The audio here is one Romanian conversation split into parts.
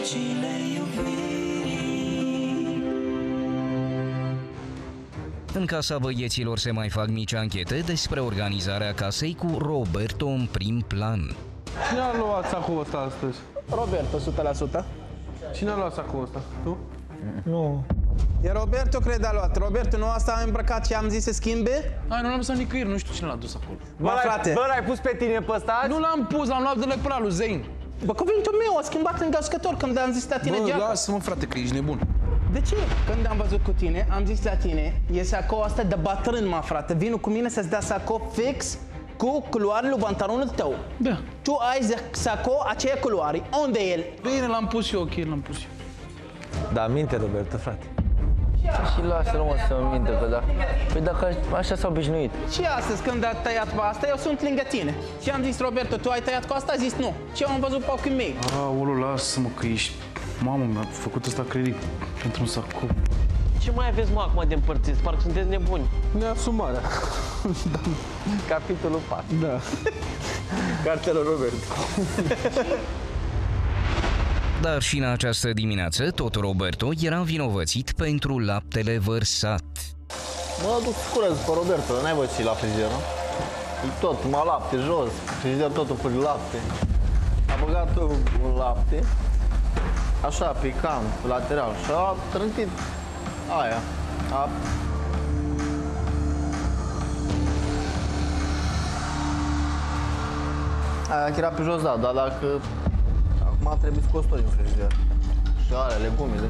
În casa băieților se mai fac mici anchete despre organizarea casei cu Roberto în prim plan. Cine a luat sacul ăsta astăzi? Roberto, 100%. Cine a luat sacul ăsta? Tu? Nu. E Roberto, cred, a luat. Roberto, nu asta am îmbrăcat și am zis să schimbe? Hai, nu l-am lăsat nicăieri, nu știu cine l-a dus acolo. Bă, frate. Bă, l-ai pus pe tine pe ăsta? Nu l-am pus, l-am luat de la până lui Zein. Bă, cuvintul meu a schimbat în gascător când am zis la tine Bă, geaca. lasă-mă, frate, că ești nebun. De ce? Când am văzut cu tine, am zis la tine, e sacou asta de bătrân, mă, frate. Vino cu mine să-ți dea sacou fix cu culoarele lui pantalonul tău. Da. Tu ai sacou aceea culoare. Unde e el? Bine, l-am pus eu, ok, l-am pus eu. Da, minte, Roberto, frate. Și lasă-l, mă, să minte, că da. Păi dacă așa s-a obișnuit. Și astăzi, când a tăiat pe asta, eu sunt lângă tine. Și am zis, Roberto, tu ai tăiat cu asta? A zis nu. Și eu am văzut pe ochii mei. Aolo, lasă-mă, că ești... Mamă, mi-a făcut ăsta credit pentru un sacou. Ce mai aveți, mă, acum de împărțiți? Parcă sunteți nebuni. Neasumarea. Capitolul 4. Da. Cartela Roberto. Dar și în această dimineață, tot Roberto era învinovățit pentru laptele vărsat. Mă duc să curăț pe Roberto, n-ai văzut la frigider, nu? E tot, numai lapte jos, frigider totul pe lapte. A băgat un lapte, așa, picant, lateral, și a trântit aia. Aia era pe jos, da, dar dacă... Acum trebuie scos tot din frigider. Și alea, legumile.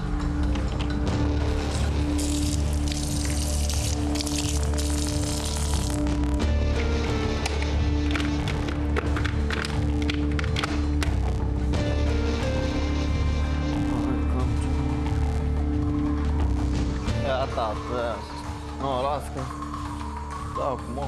Ia, tată, ia. Nu, las că... Da, acum.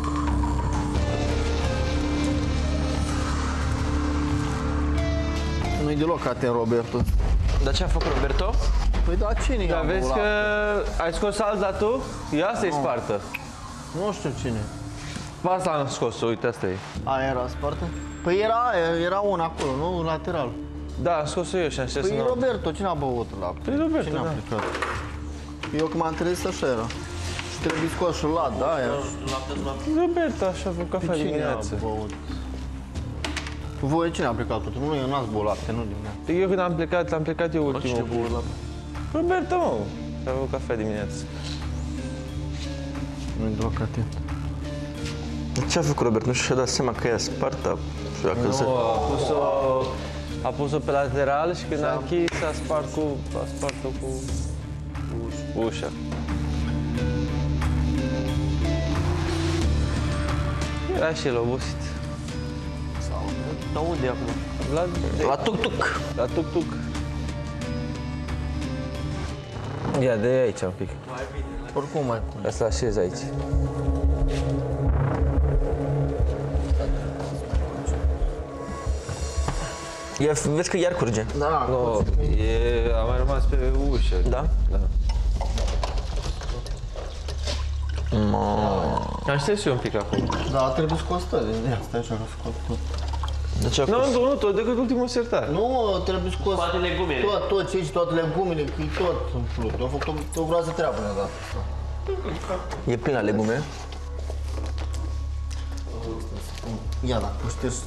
Nu-i deloc atent, Roberto. Dar ce a făcut Roberto? Păi da, cine i-a Dar vezi că ai scos alta tu? Ia să-i spartă. Nu știu cine. Pe asta am scos-o, uite, asta e. Aia era spartă? Păi era una acolo, nu? Lateral. Da, am scos-o eu și am știut să Păi nu... Roberto, cine a băut lapte? Păi Roberto, Cine a da. plecat? Eu cum am trezit așa era. Și trebuie scos și lat, da, aia. Roberto, așa a făcut cafea Cine a dimineață. băut? Voi cine a plecat tot? Nu, eu n-ați băut lapte, nu dimineața. Eu când am plecat eu ultimul. Roberto, mă, și-a făcut cafea dimineață. Nu-i deloc atent. Ce a făcut Robert? Nu și-a dat seama că e spartă și a căzut. A pus-o pe lateral și când a închis a spart-o cu ușa. Era și el obosit. Aude acum. La tuc-tuc. La tuc-tuc. Ia, de aici un pic. Oricum mai pune. Ca să așezi aici. Ia, vezi că iar curge. Da, No, a mai rămas pe ușă. Da? Da. Mă. Aștept și eu un pic acolo. da, trebuie scos tot. Ia, stai așa, că scot tot. De ce a Nu, fost? nu, tot, decât ultimul sertar. Nu, trebuie scos Toate legumele. tot ce aici, toate legumele, că e tot umplut. Eu am făcut o groază treabă, ne-a dat. E plin la legume. Ia, da, știți.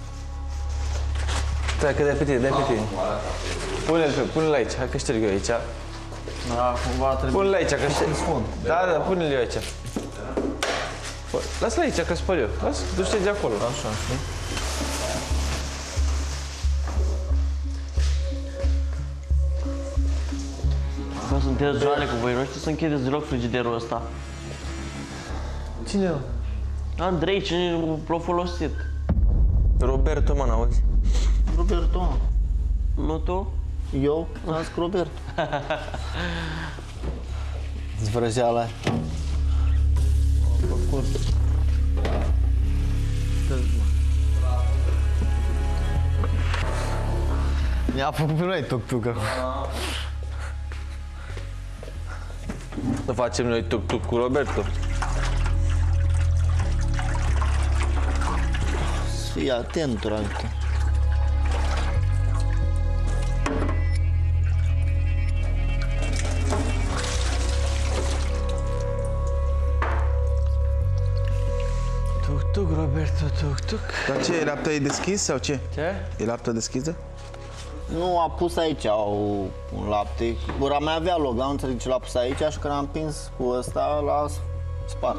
Stai că dai pe tine, dai pe tine. Pune-l aici, hai că șterg eu aici. Da, cumva trebuie... Pune-l aici, că șterg. Răspund. Da, da, pune-l eu aici. Lasă-l aici, că spăl eu. Lasă, tu ștergi acolo. Așa, știi? Bă, sunteți joane cu voi, nu știu să închideți deloc frigiderul ăsta. Cine? Andrei, cine l-a folosit? Roberto, mă, n-auzi? Roberto, Nu tu? eu nasc Roberto. Zvrăjeala aia. Făcut. Ne-a făcut pe noi tuc-tuc acum. Nu facem noi tuc-tuc cu Roberto. Fii atent, Ranca. Dar ce, e laptea e deschis sau ce? Ce? E laptea deschisă? Nu, a pus aici un lapte. Gura mea avea loc, dar nu înțeleg ce l-a pus aici și când am pins cu ăsta, l-a spart.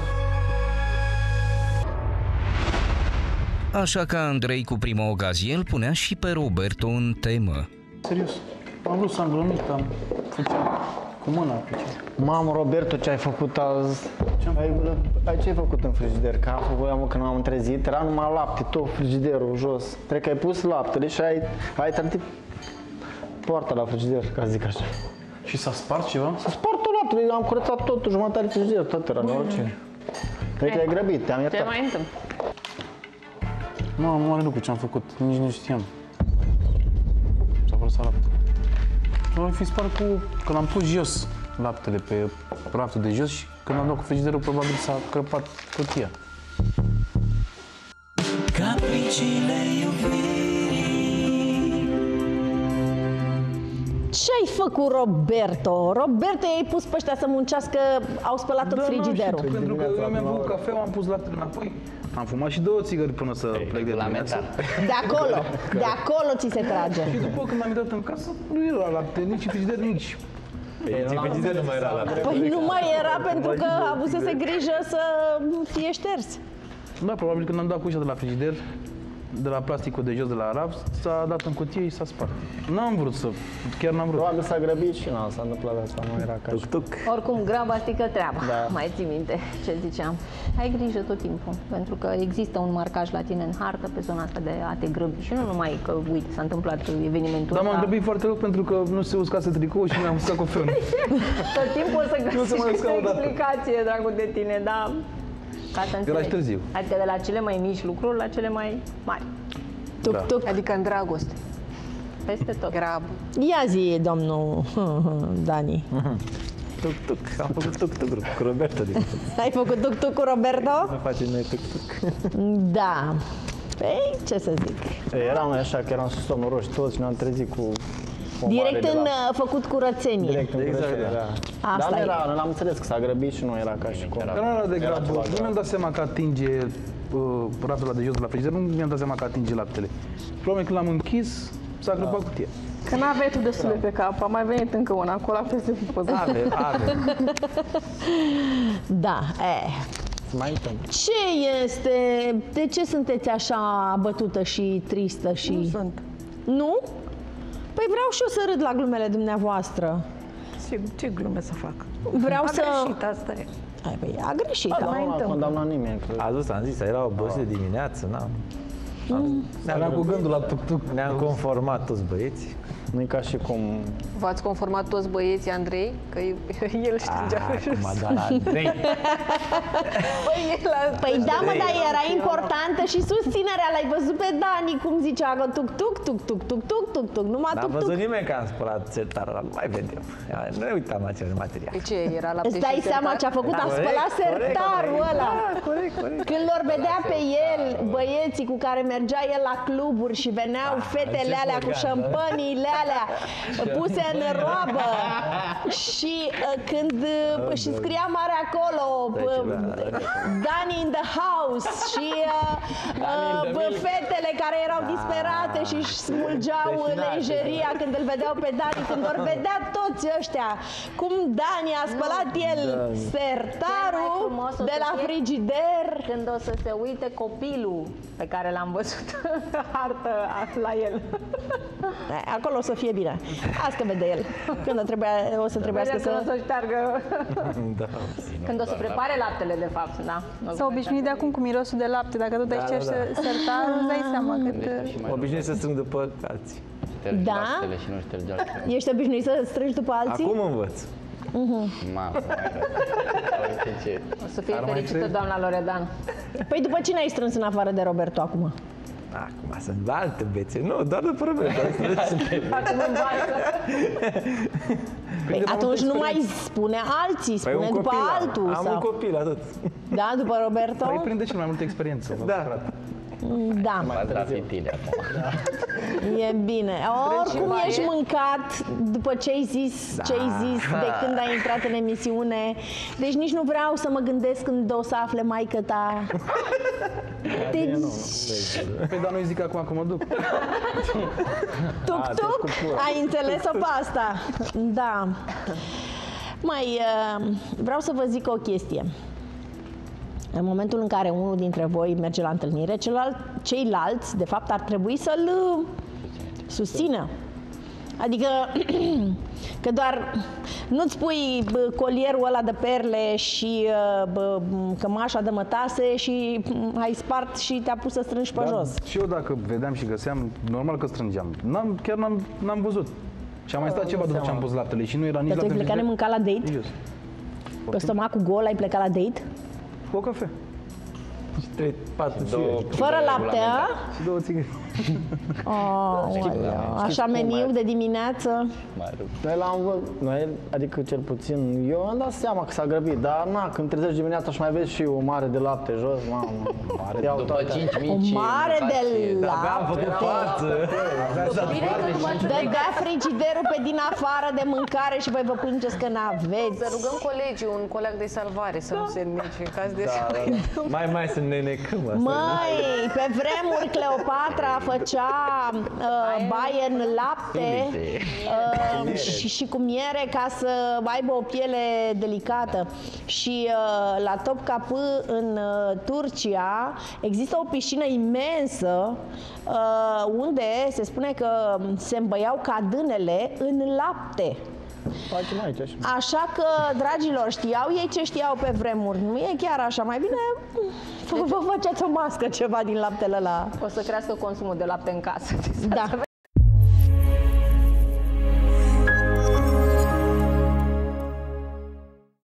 Așa că Andrei cu prima ocazie îl punea și pe Roberto în temă. Serios, am vrut să am glumit, făceam cu mâna. Mamă, Roberto, ce ai făcut azi? Ce ai făcut în frigider? Că am făcut, când m-am trezit, era numai lapte, tot frigiderul jos. Cred că ai pus laptele și ai trătit poarta la frigider, ca zic așa. Și s-a spart ceva? S-a spart tot laptele, am curățat totul, jumătate de frigider, tot era neoricine. Cred că ai grăbit, te-am iertat. Ce mai întâmplă? Mamă, mare lucru ce am făcut, nici nu știam. S-a vărsat lapte. Am fi spart când am pus jos laptele pe raftul de jos și când am dat cu frigiderul, probabil s-a crăpat cutia. Capriciile iubirii. Ce-ai făcut, Roberto? Roberto, i-ai pus pe ăștia să muncească, au spălat tot frigiderul. Pentru că eu mi-am băut cafea, am pus laptele înapoi. Am fumat și 2 țigări până să plec de dimineață. De acolo ți se trage. Și după când am intrat în casă, nu era lapte, nici în frigider, nici. Frigider nu mai era lapte. Păi nu mai era pentru că a avut să se grijă să fie șters. Da, probabil când am dat cu ușa de la frigider, de la plasticul de jos, de la raft, s-a dat în cutie și s-a spart. N-am vrut să, chiar n-am vrut. Probabil s-a grăbit și s-a întâmplat asta, nu era ca și... Oricum, graba strică treaba. Da. Mai ții minte ce ziceam. Ai grijă tot timpul, pentru că există un marcaj la tine în hartă pe zona asta de a te grăbi. Și nu numai că, uite, s-a întâmplat evenimentul ăsta. Dar m-am grăbit foarte mult pentru că nu se uscase tricou și mi-am uscat cofeul. Tot timpul o să găsești o explicație, dragul de tine, da? Ca să înțelegi. Târziu. Adică de la cele mai mici lucruri la cele mai mari. Tuc-tuc. Adică în dragoste. Peste tot. Grab. Ia zi, domnul Dani. Tuc-tuc. Am făcut tuc-tuc cu Roberto. Ai făcut tuc-tuc cu Roberto? Nu facem noi tuc-tuc. Da. Păi, ce să zic? Eram așa că eram somnoroși toți și ne-am trezit cu... Direct în făcut curățenie. Direct în curățenie, da. Asta Dar e. nu l-am înțeles că s-a grăbit și nu era ca și cum. Că nu era de grabă. Nu mi-am dat seama că atinge raftul ăla de jos de la frigider, nu mi-am dat seama că atinge laptele. Probabil când l-am închis, s-a crăpat cutia. Că n-aveai tu destule pe cap, a mai venit încă una, acolo peste poză. Are. Da, Mai întâmplă. Ce este? De ce sunteți așa abătută și tristă și... Nu sunt. Nu? Păi vreau și eu să râd la glumele dumneavoastră. Ce glume să fac? Vreau a să... greșit, asta e. Ai, păi, a greșit. Mai Nu a întâmplă. condamnat nimeni. A zis, am zis, era obosit de dimineață, n-am. Eram cu gândul la tuc-tuc. Ne-am conformat toți băieții. Nu e ca și cum... V-ați conformat toți băieții, Andrei? Că el strângea pe jos. Acum, da, la Andrei. Păi da, mă, dar era importantă și susținerea. L-ai văzut pe Dani cum zicea că tuc-tuc, tuc-tuc, tuc-tuc, tuc-tuc, numai N-a tuc-tuc. văzut nimeni că am spălat sertarul ăla, nu mai vedem. Nu ne uitam la acel material. Pe ce era lapte Îți dai și seama ce a făcut? A spălat sertarul ăla. Corect. Când l-or vedea pe el, băieții cu care mergea el la cluburi și veneau fetele alea cu șampăniile alea puse în roabă și când și scria mare acolo Dani in the house și fetele care erau disperate și își smulgeau lenjeria când îl vedeau pe Dani, când vor vedea toți ăștia cum Dani a spălat el sertarul de la frigider. Când o să se uite copilul pe care l-am văzut hartă la el. Acolo o să fie bine. Azi că vede el. Când o să trebuiască să... o să șteargă. Da. Când o să prepare laptele, de fapt, da. S-a obișnuit de acum cu mirosul de lapte. Dacă tot ai sertarul, îți dai seama cât... Obișnuit să strâng după alții. Da? Ești obișnuit să strângi după alții? Acum învăț. O să fie fericită doamna Loredan. Păi după cine ai strâns în afară de Roberto acum? Acum sunt alte bețe. Nu, doar după Roberto. Acum învață. Păi atunci nu mai spune alții, spune după altul. Am un copil, atât. Da, după Roberto? Păi prinde cel mai multă experiență. Da. Da. Mai da fitile acum. E bine. Oricum ești mâncat după ce ai zis, de când ai intrat în emisiune. Deci nici nu vreau să mă gândesc când o să afle maică ta. Deci... Păi, dar nu-i zic acum că mă duc. Tuc-tuc? Ai înțeles-o pe asta? Da. Mai vreau să vă zic o chestie. În momentul în care unul dintre voi merge la întâlnire, ceilalți, de fapt, ar trebui să-l susțină. Adică că doar nu-ți pui colierul ăla de perle și cămașa de mătase și ai spart și te-a pus să strângi pe jos. Și eu dacă vedeam și găseam, normal că strângeam. Chiar n-am văzut. Și am mai stat ceva după ce am pus laptele și nu era nici lapte. Dar tu ai plecat nemâncat la date? Pe stomacul gol ai plecat la date? Cu o cafea. Și 4 fără lapte, a? Și 2 țigări. Așa meniu de dimineață. Noi, adică cel puțin, eu am dat seama că s-a grăbit, dar na, când trezești dimineața și mai vezi și o mare de lapte jos, mamă, după 5 mici. O mare de lapte. Am făcut față. Dădea frigiderul pe din afară de mâncare și voi vă plângeți că n-aveți. Să rugăm colegii, un coleg de salvare să nu se înmice în caz de Mai să ne necăm asta. Măi, pe vremuri Cleopatra făcea baie în lapte și cu miere ca să aibă o piele delicată. Și la Topkapı în Turcia există o piscină imensă unde se spune că se îmbăiau cadânele în lapte. Așa că, dragilor, știau ei ce știau pe vremuri. Nu e chiar așa. Mai bine vă faceți o mască ceva din laptele ăla. O să crească consumul de lapte în casă. Da.